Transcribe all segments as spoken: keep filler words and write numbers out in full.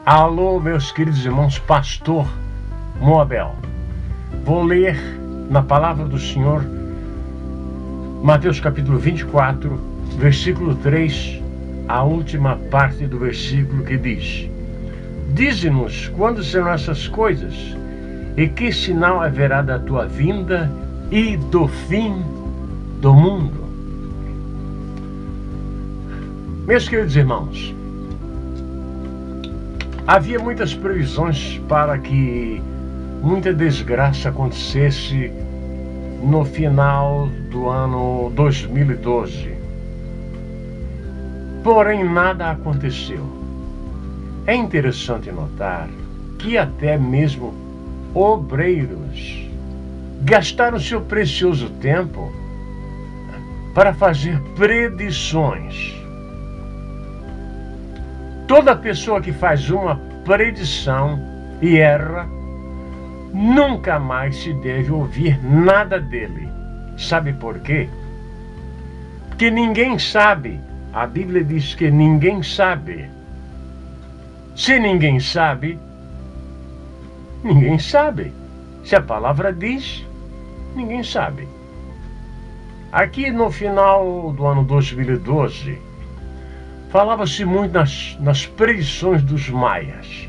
Alô, meus queridos irmãos, pastor Moabel. Vou ler na palavra do Senhor, Mateus capítulo vinte e quatro, versículo três, a última parte do versículo que diz: Dize-nos quando serão essas coisas, e que sinal haverá da tua vinda e do fim do mundo. Meus queridos irmãos, havia muitas previsões para que muita desgraça acontecesse no final do ano dois mil e doze. Porém, nada aconteceu. É interessante notar que até mesmo obreiros gastaram seu precioso tempo para fazer predições. Toda pessoa que faz uma predição e erra, nunca mais se deve ouvir nada dele. Sabe por quê? Porque ninguém sabe. A Bíblia diz que ninguém sabe. Se ninguém sabe, ninguém sabe. Se a palavra diz, ninguém sabe. Aqui no final do ano dois mil e doze, falava-se muito nas, nas predições dos maias.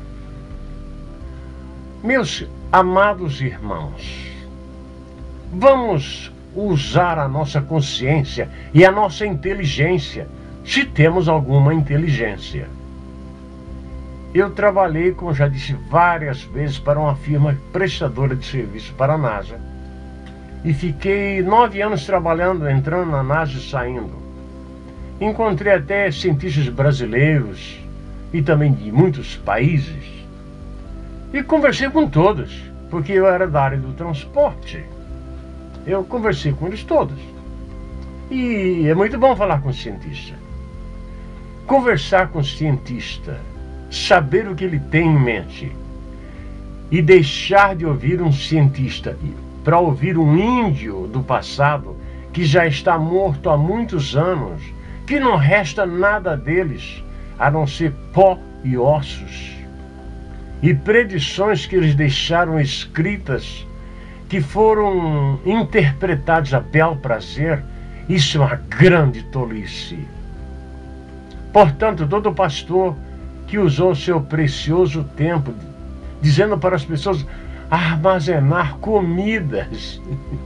Meus amados irmãos, vamos usar a nossa consciência e a nossa inteligência, se temos alguma inteligência. Eu trabalhei, como já disse várias vezes, para uma firma prestadora de serviço para a NASA. E fiquei nove anos trabalhando, entrando na NASA e saindo. Encontrei até cientistas brasileiros e também de muitos países. E conversei com todos, porque eu era da área do transporte. Eu conversei com eles todos. E é muito bom falar com o cientista. Conversar com o cientista, saber o que ele tem em mente e deixar de ouvir um cientista para ouvir um índio do passado que já está morto há muitos anos, que não resta nada deles a não ser pó e ossos, e predições que eles deixaram escritas, que foram interpretadas a bel prazer. Isso é uma grande tolice. Portanto, todo pastor que usou seu precioso tempo dizendo para as pessoas armazenar comidas,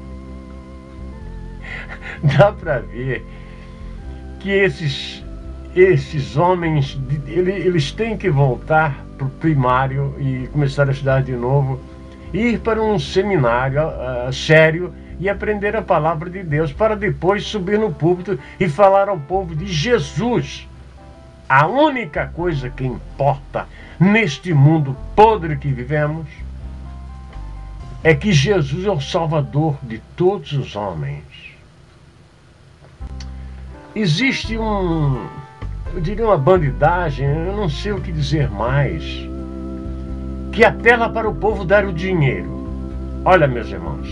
dá para ver que esses, esses homens, eles têm que voltar para o primário e começar a estudar de novo, ir para um seminário uh, sério e aprender a palavra de Deus, para depois subir no púlpito e falar ao povo de Jesus. A única coisa que importa neste mundo podre que vivemos é que Jesus é o Salvador de todos os homens. Existe um, eu diria uma bandidagem, eu não sei o que dizer mais, que apela para o povo dar o dinheiro. Olha, meus irmãos,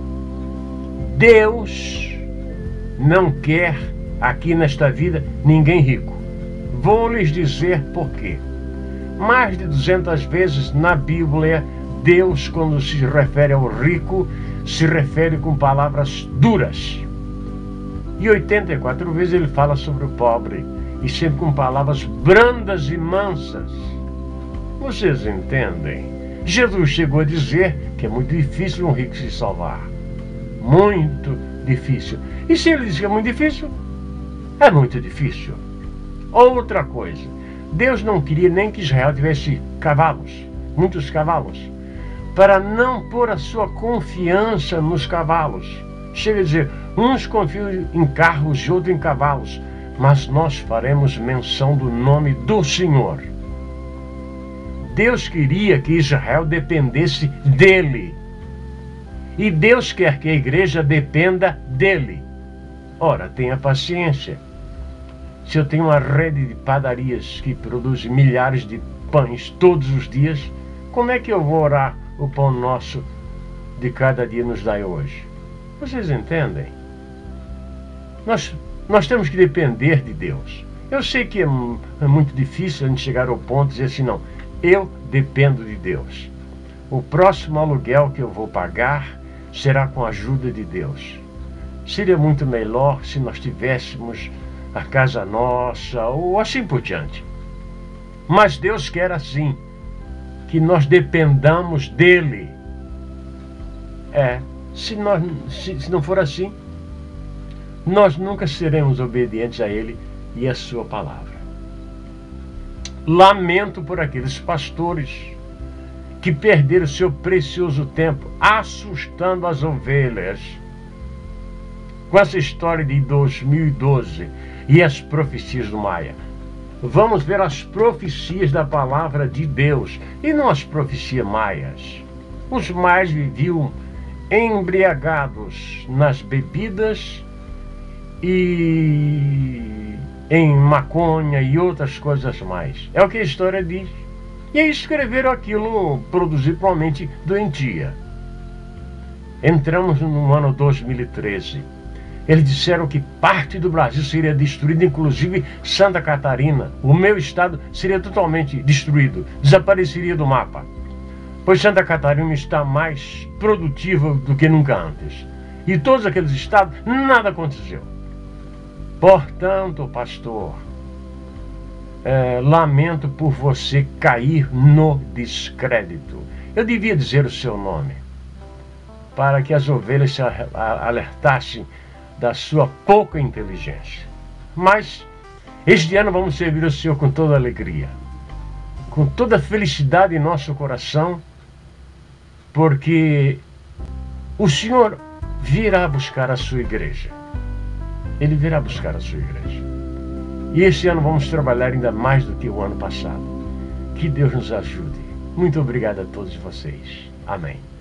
Deus não quer aqui nesta vida ninguém rico. Vou lhes dizer por quê. Mais de duzentas vezes na Bíblia, Deus, quando se refere ao rico, se refere com palavras duras. E oitenta e quatro vezes ele fala sobre o pobre, e sempre com palavras brandas e mansas. Vocês entendem? Jesus chegou a dizer que é muito difícil um rico se salvar. Muito difícil. E se ele diz que é muito difícil, é muito difícil. Outra coisa, Deus não queria nem que Israel tivesse cavalos, muitos cavalos, para não pôr a sua confiança nos cavalos. Chega a dizer, uns confiam em carros e outros em cavalos, mas nós faremos menção do nome do Senhor. Deus queria que Israel dependesse dele. E Deus quer que a igreja dependa dele. Ora, tenha paciência. Se eu tenho uma rede de padarias que produz milhares de pães todos os dias, como é que eu vou orar o pão nosso de cada dia nos dai hoje? Vocês entendem? Nós, nós temos que depender de Deus. Eu sei que é, é muito difícil a gente chegar ao ponto de dizer assim, não, eu dependo de Deus. O próximo aluguel que eu vou pagar será com a ajuda de Deus. Seria muito melhor se nós tivéssemos a casa nossa, ou assim por diante. Mas Deus quer assim, que nós dependamos dEle. É, se, nós, se, se não for assim, nós nunca seremos obedientes a Ele e a sua palavra. Lamento por aqueles pastores que perderam seu precioso tempo assustando as ovelhas com essa história de dois mil e doze e as profecias do Maia. Vamos ver as profecias da palavra de Deus e não as profecias maias. Os maias viviam embriagados nas bebidas e em maconha e outras coisas mais. É o que a história diz. E aí escreveram aquilo, produzido provavelmente doentia. Entramos no ano dois mil e treze. Eles disseram que parte do Brasil seria destruída, inclusive Santa Catarina. O meu estado seria totalmente destruído, desapareceria do mapa. Pois Santa Catarina está mais produtiva do que nunca antes. E todos aqueles estados, nada aconteceu. Portanto, pastor, é, lamento por você cair no descrédito. Eu devia dizer o seu nome, para que as ovelhas se alertassem da sua pouca inteligência. Mas este ano vamos servir ao Senhor com toda alegria, com toda felicidade em nosso coração, porque o Senhor virá buscar a sua igreja. Ele virá buscar a sua igreja. E esse ano vamos trabalhar ainda mais do que o ano passado. Que Deus nos ajude. Muito obrigado a todos vocês. Amém.